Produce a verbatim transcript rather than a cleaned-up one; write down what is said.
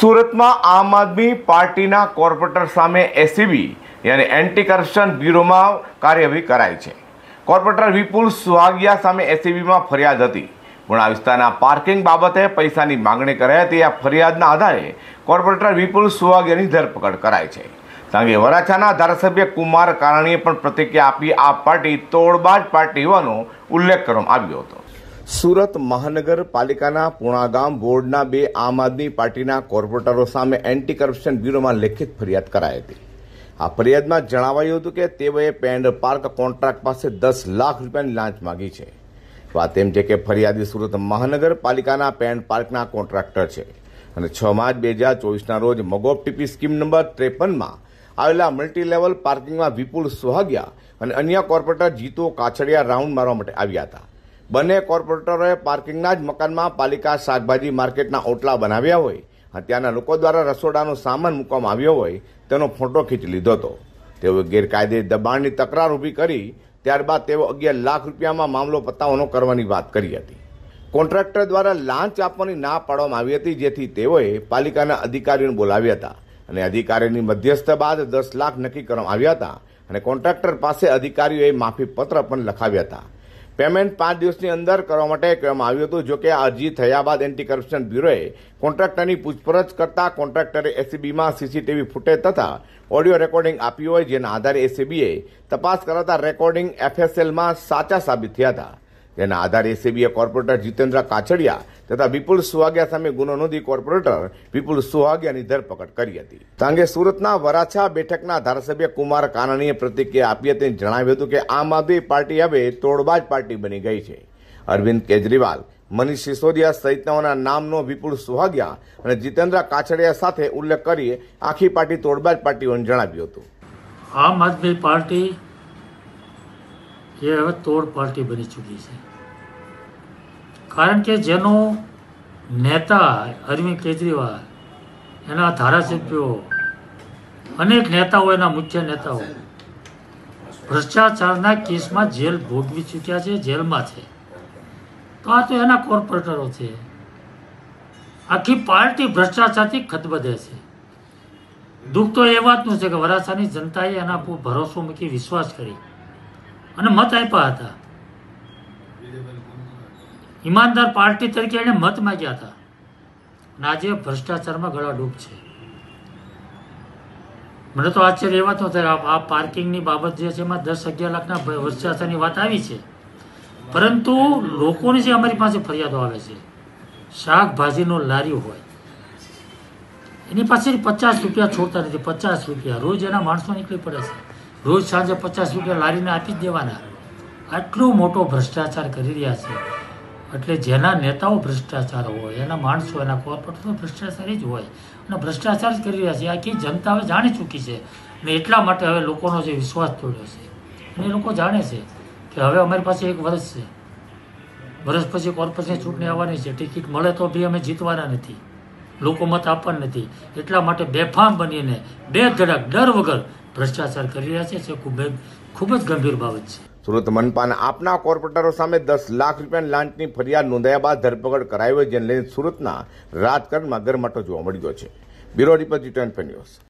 સુરતમાં આમ આદમી પાર્ટીના કોર્પોરેટર સામે એસીબી યાની એન્ટી કરપ્શન બ્યુરોમાં કાર્યવાહી કરાઈ છે। કોર્પોરેટર વિપુલ સુહાગિયા સામે એસીબીમાં ફરિયાદ હતી, પણ આ વિસ્તારના પાર્કિંગ બાબતે પૈસાની માંગણી કરાઈ હતી। આ ફરિયાદના આધારે કોર્પોરેટર વિપુલ સુહાગિયાની ધરપકડ કરાઈ છે। સાંગે વરાછાના ધારાસભ્ય કુમાર કાનાણીએ પણ પ્રતિક્રિયા આપી આ પાર્ટી તોડબાજ પાર્ટી હોવાનો ઉલ્લેખ કરવામાં આવ્યો હતો। સુરત મહાનગરપાલિકાના પૂણાગામ વોર્ડના બે આમ આદમી પાર્ટીના કોર્પોરેટરો સામે એન્ટી કરપ્શન બ્યુરોમાં લેખિત ફરિયાદ કરાઈ હતી। આ ફરિયાદમાં જણાવાયું હતું કે તેઓએ પેન્ડ પાર્ક કોન્ટ્રાક્ટ પાસે દસ લાખ રૂપિયાની લાંચ માંગી છે। વાત એમ છે કે ફરિયાદી સુરત મહાનગરપાલિકાના પેન્ડ પાર્કના કોન્ટ્રાક્ટર છે અને છ માર્ચ બે હજાર ચોવીસના રોજ મગોપ ટીપી સ્કીમ નંબર ત્રેપનમાં આવેલા મલ્ટી લેવલ પાર્કિંગમાં વિપુલ સુહાગિયા અને અન્ય કોર્પોરેટર જીતુ કાછડિયા રાઉન્ડ મારવા માટે આવ્યા હતા। બંને કોર્પોરેટરોએ પાર્કિંગના જ મકાનમાં પાલિકા શાકભાજી માર્કેટના ઓટલા બનાવ્યા હોય અને ત્યાંના લોકો દ્વારા રસોડાનો સામાન મૂકવામાં આવ્યો હોય તેનો ફોટો ખીંચી લીધો હતો। તેઓએ ગેરકાયદે દબાણની તકરાર ઊભી કરી, ત્યારબાદ તેઓ અગિયાર લાખ રૂપિયામાં મામલો પતાવવાનો કરવાની વાત કરી હતી। કોન્ટ્રાક્ટર દ્વારા લાંચ આપવાની ના પાડવામાં આવી હતી, જેથી તેઓએ પાલિકાના અધિકારીઓને બોલાવ્યા હતા અને અધિકારીની મધ્યસ્થ બાદ દસ લાખ નક્કી કરવામાં આવ્યા હતા અને કોન્ટ્રાક્ટર પાસે અધિકારીઓએ માફી પત્ર પણ લખાવ્યા હતા। પેમેન્ટ પાંચ દિવસની અંદર કરવા માટે કહેવામાં આવ્યું હતું। જોકે આ અરજી થયા બાદ એન્ટી કરપ્શન બ્યુરોએ કોન્ટ્રાક્ટરની પૂછપરછ કરતા કોન્ટ્રાક્ટરે એસીબીમાં સીસીટીવી ફૂટેજ તથા ઓડિયો રેકોર્ડિંગ આપ્યું હોય, જેના આધારે એસીબીએ તપાસ કરાતા રેકોર્ડિંગ એફએસએલમાં સાચા સાબિત થયા હતા। જેના આધારે એસીબીએ કોર્પોરેટર જીતેન્દ્ર કાછડિયા તથા વિપુલ સુહાગિયા સામે ગુનો નોંધી કોર્પોરેટર વિપુલ સુહાગિયાની ધરપકડ કરી હતી। સાંગે સુરતના વરાછા બેઠકના ધારાસભ્ય કુમાર કાનાણીએ પ્રતિક્રિયા આપી હતી અને જણાવ્યું હતું કે આમ આદમી પાર્ટી હવે તોડબાજ પાર્ટી બની ગઈ છે। અરવિંદ કેજરીવાલ, મનીષ સિસોદિયા સહિતનાઓના નામનો વિપુલ સુહાગિયા અને જીતેન્દ્ર કાછડિયા સાથે ઉલ્લેખ કરી આખી પાર્ટી તોડબાજ પાર્ટી હોવાનું જણાવ્યું હતું। આમ આદમી પાર્ટી એ હવે તોડ પાર્ટી બની ચૂકી છે, કારણ કે જેનો નેતા અરવિંદ કેજરીવાલ, એના ધારાસભ્યો, અનેક નેતાઓ, એના મુખ્ય નેતાઓ ભ્રષ્ટાચારના કેસમાં જેલ ભોગવી ચૂક્યા છે, જેલમાં છે। તો આ તો એના કોર્પોરેટરો છે। આખી પાર્ટી ભ્રષ્ટાચારથી ખદબદે છે। દુઃખ તો એ વાતનું છે કે વરાછાની જનતાએ એના પર ભરોસો મૂકી વિશ્વાસ કરી અને મત આપ્યા હતા। ઈમાનદાર પાર્ટી તરીકે એને મત માંગ્યા હતા અને આજે ભ્રષ્ટાચારમાં ગળાડૂબ છે। મને તો આશ્ચર્ય એ વાત ન થાય, આ પાર્કિંગની બાબત જે છે એમાં દસ અગિયાર લાખના ભ્રષ્ટાચારની વાત આવી છે, પરંતુ લોકોની જે અમારી પાસે ફરિયાદો આવે છે, શાકભાજીનો લારી હોય એની પાસે પચાસ રૂપિયા છોડતા નથી। પચાસ રૂપિયા રોજ એના માણસો નીકળી પડે છે, રોજ સાંજે પચાસ રૂપિયા લારીને આપી જ દેવાના। આટલો મોટો ભ્રષ્ટાચાર કરી રહ્યા છે, એટલે જેના નેતાઓ ભ્રષ્ટાચાર હોય, એના માણસો, એના કોર્પોરેટરો ભ્રષ્ટાચારી જ હોય અને ભ્રષ્ટાચાર જ કરી રહ્યા છે। આખી જનતા હવે જાણી ચૂકી છે અને એટલા માટે હવે લોકોનો જે વિશ્વાસ તોડ્યો છે અને એ લોકો જાણે છે કે હવે અમારી પાસે એક વર્ષ છે, વર્ષ પછી કોર્પોરેશન ચૂંટણી આવવાની છે, ટિકિટ મળે તો બી અમે જીતવાના નથી, લોકો મત આપવાના નથી, એટલા માટે બેફામ બનીને બે ધડક ડર વગર ભ્રષ્ટાચાર કરી રહ્યા છે। તે ખૂબ ખૂબ જ ગંભીર બાબત છે। સુરત મનપાના આપના કોર્પોરેટરો સામે દસ લાખ રૂપિયાની લાંચની ફરિયાદ નોંધાયા બાદ ધરપકડ કરાઈ હોય, જેને લઈને સુરતના રાજકારણમાં ગરમાટો જોવા મળ્યો છે। Bureau report G twenty news.